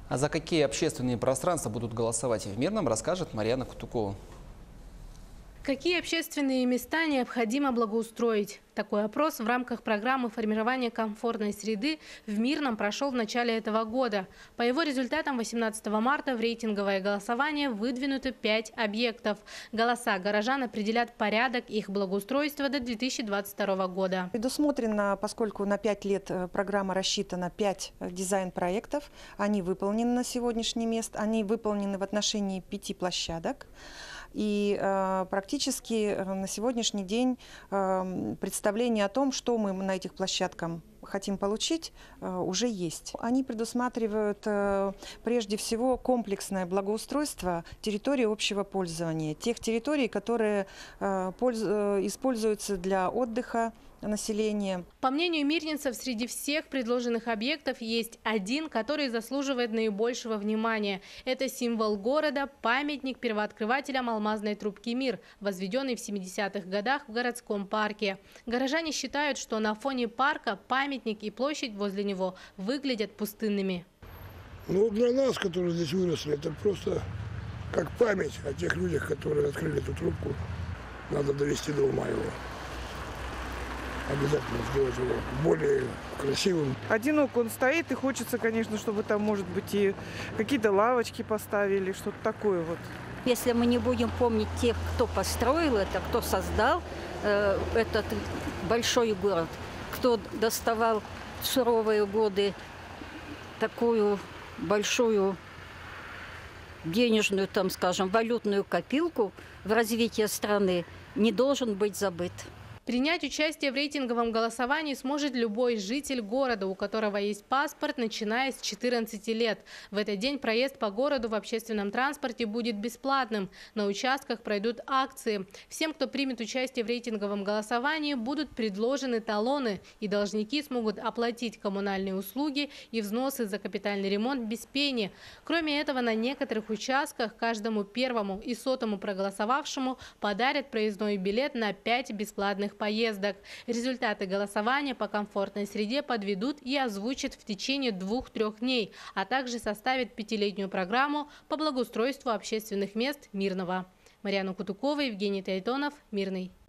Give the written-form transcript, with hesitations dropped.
А за какие общественные пространства будут голосовать в Мирном, расскажет Марьяна Кутукова. Какие общественные места необходимо благоустроить? Такой опрос в рамках программы формирования комфортной среды в Мирном прошел в начале этого года. По его результатам 18 марта в рейтинговое голосование выдвинуты 5 объектов. Голоса горожан определят порядок их благоустройства до 2022 года. Предусмотрено, поскольку на 5 лет программа рассчитана, 5 дизайн-проектов. Они выполнены на сегодняшний момент. Они выполнены в отношении 5 площадок. И практически на сегодняшний день представление о том, что мы на этих площадках хотим получить, уже есть. Они предусматривают прежде всего комплексное благоустройство территории общего пользования, тех территорий, которые используются для отдыха населения. По мнению мирнинцев, среди всех предложенных объектов есть один, который заслуживает наибольшего внимания. Это символ города, памятник первооткрывателям алмазной трубки «Мир», возведенный в 70-х годах в городском парке. Горожане считают, что на фоне парка памятник и площадь возле него выглядят пустынными. Ну, для нас, которые здесь выросли, это просто как память о тех людях, которые открыли эту трубку. Надо довести до ума его. Обязательно сделать его более красивым. Одинок он стоит, и хочется, конечно, чтобы там, может быть, и какие-то лавочки поставили, что-то такое вот. Если мы не будем помнить тех, кто построил это, кто создал этот большой город, кто доставал в суровые годы такую большую денежную, там, скажем, валютную копилку в развитии страны, не должен быть забыт. Принять участие в рейтинговом голосовании сможет любой житель города, у которого есть паспорт, начиная с 14 лет. В этот день проезд по городу в общественном транспорте будет бесплатным. На участках пройдут акции. Всем, кто примет участие в рейтинговом голосовании, будут предложены талоны, и должники смогут оплатить коммунальные услуги и взносы за капитальный ремонт без пени. Кроме этого, на некоторых участках каждому первому и сотому проголосовавшему подарят проездной билет на 5 бесплатных поездок. Результаты голосования по комфортной среде подведут и озвучат в течение 2-3 дней, а также составят 5-летнюю программу по благоустройству общественных мест Мирного. Марьяна Кутукова, Евгений Тайтонов, Мирный.